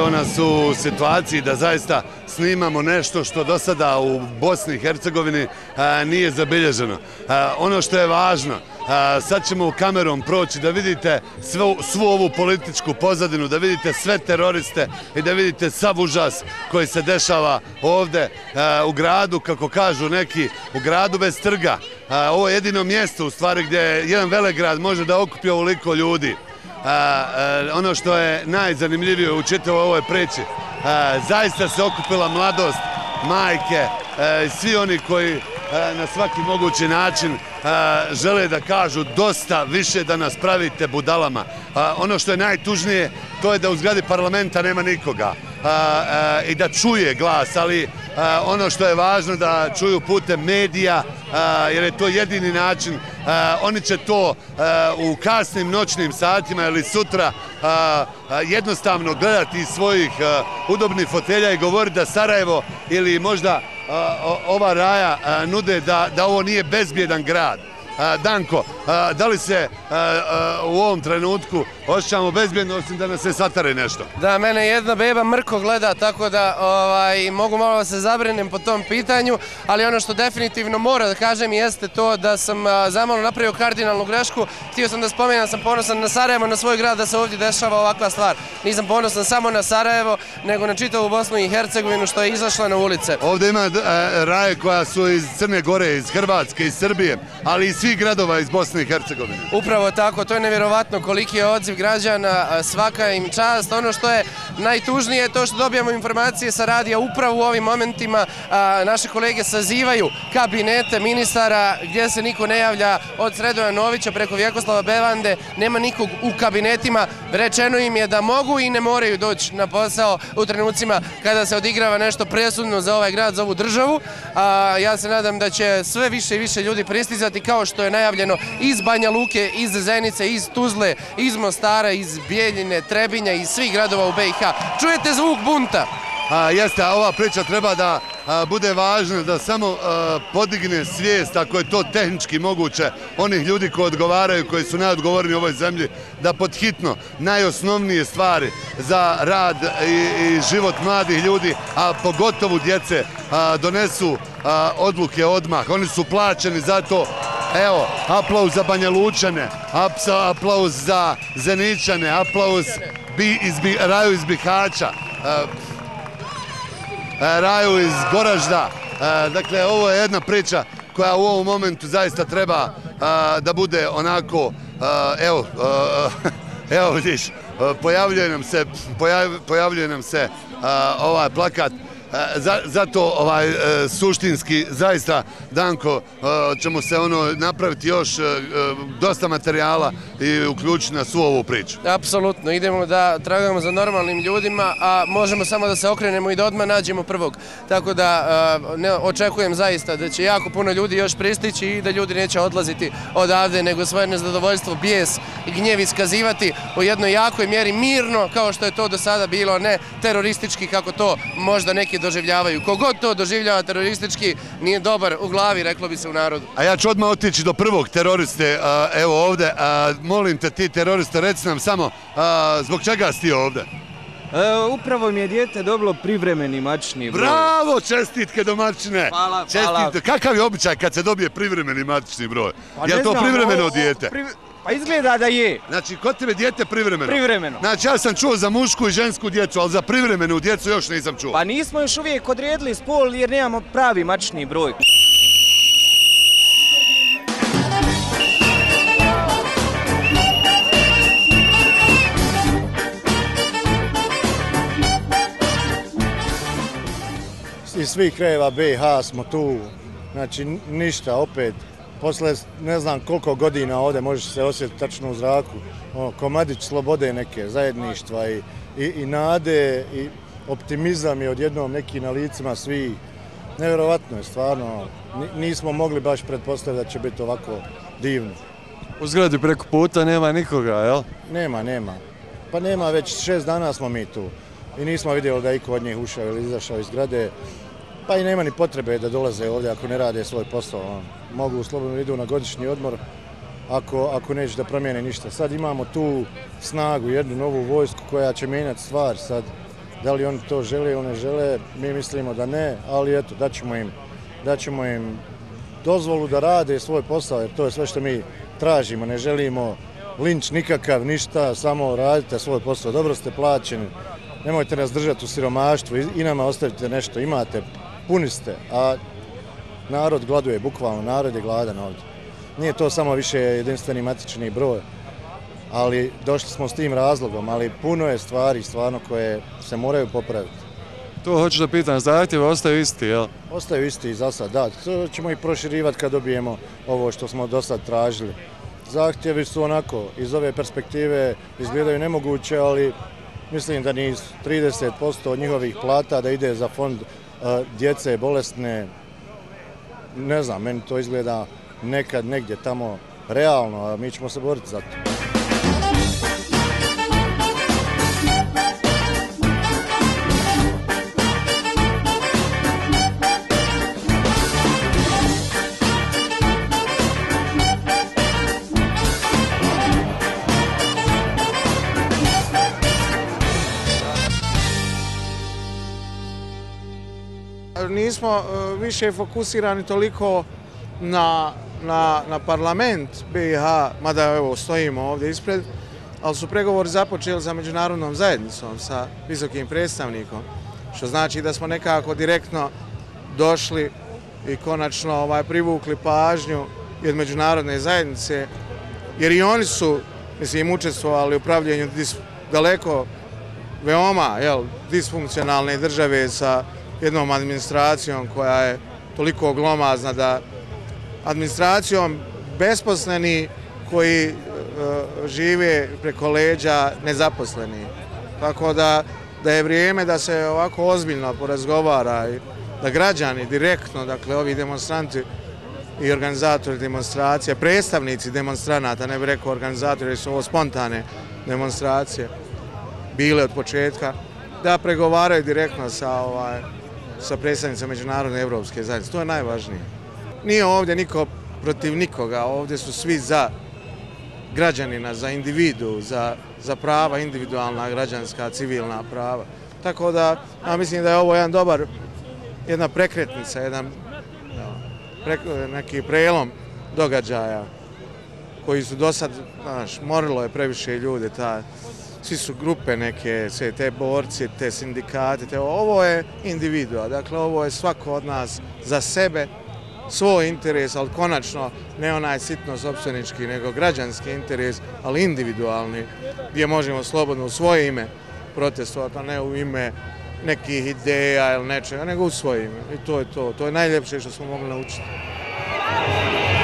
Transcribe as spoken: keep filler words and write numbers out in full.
što nas u situaciji da zaista snimamo nešto što do sada u Bosni i Hercegovini nije zabilježeno. Ono što je važno, sad ćemo kamerom proći da vidite svu, svu ovu političku pozadinu, da vidite sve teroriste i da vidite sav užas koji se dešava ovdje u gradu, kako kažu neki, u gradu bez trga. Ovo je jedino mjesto u stvari gdje jedan velegrad može da okupi ovoliko ljudi. A, a, ono što je najzanimljivije u čitavoj ovoj priči, a, zaista se okupila mladost, majke i svi oni koji a, na svaki mogući način a, žele da kažu dosta više da nas pravite budalama. A, ono što je najtužnije, to je da u zgradi parlamenta nema nikoga a, a, i da čuje glas, ali a, ono što je važno da čuju putem medija, a, jer je to jedini način. A, oni će to a, u kasnim noćnim satima ili sutra a, a, jednostavno gledati iz svojih a, udobnih fotelja i govoriti da Sarajevo ili možda a, ova raja a, nude da, da ovo nije bezbjedan grad. Danko, da li se u ovom trenutku osjećamo bezbjedno, osim da nas se satare nešto? Da, mene jedna beba mrko gleda, tako da ovaj, mogu malo da se zabrinem po tom pitanju, ali ono što definitivno mora da kažem jeste to da sam zamalo napravio kardinalnu grešku. Htio sam da spomenem da sam ponosan na Sarajevo, na svoj grad, da se ovdje dešava ovakva stvar. Nisam ponosan samo na Sarajevo, nego na čitavu Bosnu i Hercegovinu što je izašla na ulice. Ovdje ima raje koja su iz Crne Gore, iz Hrvatske, iz Srbije, ali i svih gradova iz Bosne i Hercegovine. Upravo tako, to je nevjerovatno koliki je odziv građana, svaka im čast. Ono što je najtužnije je to što dobijamo informacije sa radija upravo u ovim momentima. Naše kolege sazivaju kabinete ministara gdje se niko ne javlja, od Sredoja Novića preko Vjekoslava Bevande, nema nikog u kabinetima. Rečeno im je da mogu i ne moraju doći na posao u trenucima kada se odigrava nešto presudno za ovaj grad, za ovu državu. Ja se nadam da će sve više i više ljudi pristizati, kao što je najavljeno iz Banja Luke, iz Zenice, iz Tuzle, iz Mostara, iz Bijeljine, Trebinja, iz svih gradova u B i H. Čujete zvuk bunta? A, jeste, a ova priča treba da a, bude važna, da samo a, podigne svijest, ako je to tehnički moguće, onih ljudi koji odgovaraju, koji su najodgovorniji u ovoj zemlji, da podhitno najosnovnije stvari za rad i, i život mladih ljudi, a pogotovo djece, a, donesu a, odluke odmah. Oni su plaćeni za to. Evo, aplauz za Banja Lučane, aplauz za Zeničane, aplauz bi, iz, Raju iz Bihaća, Raju iz Goražda. Dakle, ovo je jedna priča koja u ovom momentu zaista treba da bude onako, evo, evo vidiš, pojavljuje nam se, pojavljuje nam se ovaj plakat. Zato ovaj suštinski zaista, Danko, ćemo se ono napraviti još dosta materijala i uključiti na svu ovu priču. Apsolutno, idemo da tragamo za normalnim ljudima, a možemo samo da se okrenemo i da odmah nađemo prvog. Tako da ne, očekujem zaista da će jako puno ljudi još pristići i da ljudi neće odlaziti odavde, nego svoje nezadovoljstvo, bijes i gnjev iskazivati u jednoj jakoj mjeri, mirno, kao što je to do sada bilo, ne teroristički kako to možda neki doživljavaju. Kogod to doživljava teroristički nije dobar u glavi, reklo bi se u narodu. A ja ću odmah otići do prvog teroriste, evo ovdje. Molim te, ti teroriste, reci nam samo zbog čega si ti ovdje? Upravo mi je dijete dobilo privremeni matični broj. Bravo, čestitke domaćine. Hvala, hvala. Kakav je običaj kad se dobije privremeni matični broj? Je li to privremeno dijete? Pa izgleda da je. Znači, kod tebe dijete privremeno? Privremeno. Znači, ja sam čuo za mušku i žensku djecu, ali za privremenu djecu još nisam čuo. Pa nismo još uvijek odredili spol jer nemamo pravi matični broj. Iz svih krajeva B i H smo tu, znači ništa, opet. Posle ne znam koliko godina ovdje možeš se osjetiti tačno u zraku, o, komadić slobode neke, zajedništva i, i, i nade i optimizam je odjednom neki na licima svi. Nevjerovatno je stvarno, nismo mogli baš pretpostaviti da će biti ovako divno. U zgradi preko puta nema nikoga, jel? Nema, nema. Pa nema, već šest dana smo mi tu i nismo vidjeli da iko od njih ušao ili izašao iz zgrade. Pa i nema ni potrebe da dolaze ovdje ako ne rade svoj posao. Mogu slobodno idu na godišnji odmor ako, ako neće da promijene ništa. Sad imamo tu snagu, jednu novu vojsku koja će mijenjati stvar sad Da li oni to žele ili ne žele, mi mislimo da ne, ali eto, daćemo im, daćemo im dozvolu da rade svoj posao, jer to je sve što mi tražimo. Ne želimo linč nikakav, ništa, samo radite svoj posao. Dobro ste plaćeni, nemojte nas držati u siromaštvu i nama ostavite nešto. Imate, puni ste, a narod gladuje, bukvalno, narod je gladan ovdje. Nije to samo više jedinstveni matični broj, ali došli smo s tim razlogom, ali puno je stvari stvarno koje se moraju popraviti. To hoću da pitam, zahtjeve ostaju isti, jel? Ostaju isti i za sad, da. To ćemo ih proširivati kad dobijemo ovo što smo do sad tražili. Zahtjevi su onako, iz ove perspektive izgledaju nemoguće, ali mislim da ni trideset posto od njihovih plata da ide za fond uh, djece bolesne. Ne znam, meni to izgleda nekad negdje tamo realno, a mi ćemo se boriti za to. Nismo više fokusirani toliko na, na, na parlament B i H, mada evo stojimo ovdje ispred, ali su pregovori započeli sa međunarodnom zajednicom, sa visokim predstavnikom, što znači da smo nekako direktno došli i konačno ovaj, privukli pažnju i od međunarodne zajednice, jer i oni su, mislim, učestvovali u pravljenju daleko veoma jel, disfunkcionalne države sa jednom administracijom koja je toliko glomazna, da administracijom besposleni koji e, žive preko leđa nezaposleni. Tako da, da je vrijeme da se ovako ozbiljno porazgovara i da građani direktno, dakle ovi demonstranti i organizatori demonstracije, predstavnici demonstranata, ne bih rekao organizatori, jer su ovo spontane demonstracije bile od početka, da pregovaraju direktno sa ovaj, sa predstavnicima međunarodne evropske zajednice. To je najvažnije. Nije ovdje niko protiv nikoga, ovdje su svi za građanina, za individu, za, za prava, individualna, građanska, civilna prava. Tako da, ja mislim da je ovo jedan dobar, jedna prekretnica, jedan pre, neki prelom događaja koji su do sad, znaš, morilo je previše ljude, ta, svi su grupe neke, sve te borci, te sindikate, te, ovo je individua, dakle ovo je svako od nas za sebe, svoj interes, ali konačno ne onaj sitno sopstvenički, nego građanski interes, ali individualni, gdje možemo slobodno u svoje ime protestovati, a ne u ime nekih ideja ili nečega, nego u svoje ime. I to je to, to je najljepše što smo mogli naučiti.